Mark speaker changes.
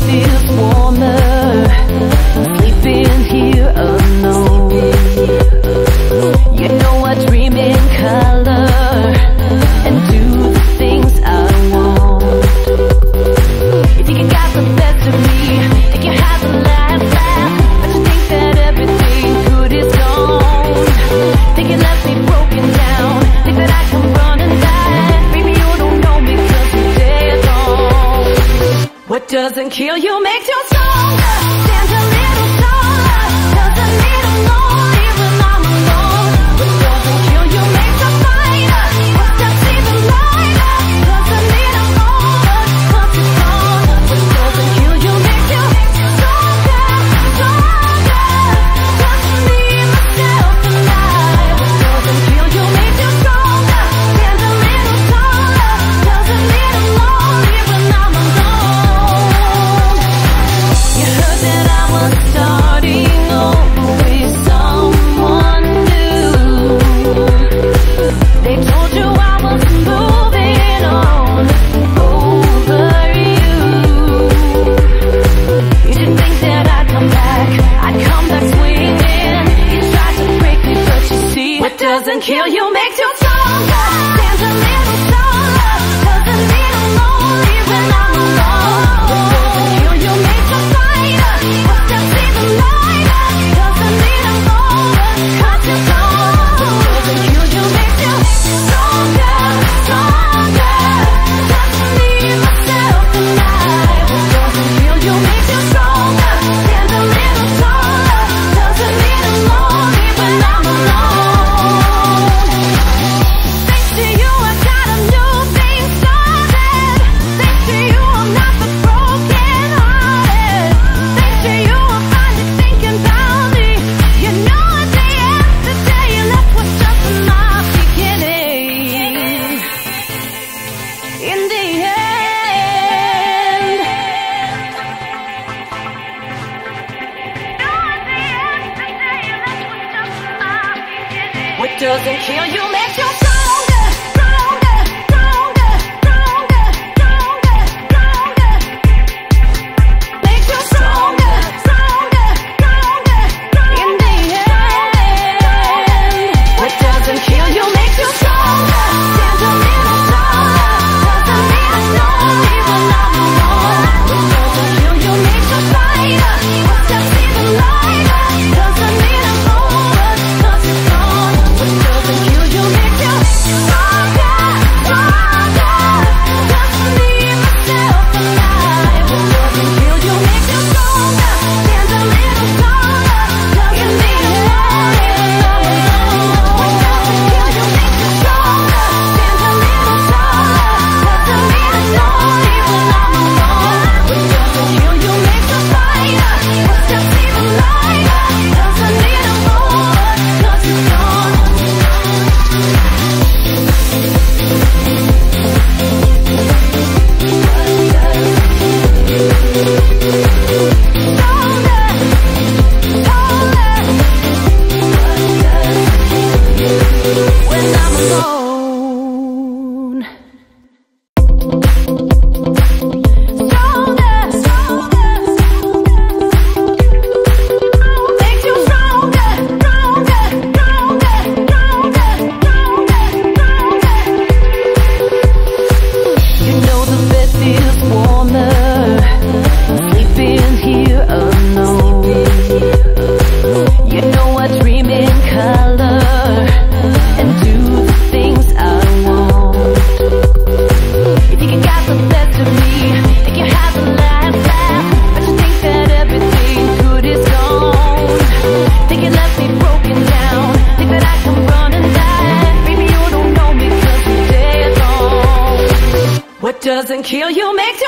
Speaker 1: feels warmer, sleeping here alone. You know I dream in color and do the things I want. You think you got the best of me, think you have the last laugh, but you think that everything good is gone. Think you left me broken down, think that I come running back. Maybe you don't know me 'cause you're dead on. What doesn't kill you makes you stronger. Stand a little taller, doesn't need a lonely when I'm alone. What doesn't kill you makes a fighter. What steps even lighter, doesn't need a over, 'cause it's gone. What doesn't kill you makes you stronger, stronger. Just me, myself, and I. What doesn't kill you makes you stronger. Stand a little taller, doesn't need a lonely when I'm alone. You heard that I was starting over with someone new. They told you I was moving on over you. You didn't think that I'd come back, I'd come back swinging. You tried to break me, but you see, what doesn't kill you makes you stronger. Stand a little taller, doesn't need a lonely when I'm alone. What doesn't kill you makes a fighter. What steps even lighter, doesn't need a over, 'cause you're gone. What doesn't kill you makes you stronger, stronger. Just me, myself, and I. What doesn't kill you makes you stronger. Stand a little taller, doesn't need a lonely when I'm alone. Thanks to you I got a new thing started. Thanks to you I'm not the broken hearted. Thanks to you I'm finally thinking about me. You know at the end of the day you left was just my beginning. In the end, what doesn't kill you makes you stronger, stronger, stronger, stronger, stronger, stronger. Makes you stronger, stronger, stronger, stronger. In the end, what doesn't kill you makes you stronger. Stand a little taller, doesn't need a lonely when I'm alone. What doesn't kill you makes a fighter. What steps even lighter, doesn't need a over, 'cause it's gone. What doesn't kill you makes you stronger, stronger. Just me, myself, and I. What doesn't kill you makes you stronger. Stand a little taller, doesn't need a lonely when I'm alone. What doesn't kill you makes you stronger. Stand a little taller, doesn't need a lonely when I'm alone. What doesn't kill you makes a fighter. What steps even lighter, doesn't need a over, 'cause it's gone. When I'm alone. Stronger, stronger, makes you stronger, stronger, stronger, stronger, stronger, stronger. You know the bed feels warmer, sleeping here alone. You know I dream in color and do the things I want. You think you got the best of me, think you have the last laugh, but you think that everything good is gone. Think you left me broken down, think that I come running back. Maybe you don't know me 'cause you're dead on. What doesn't kill you makes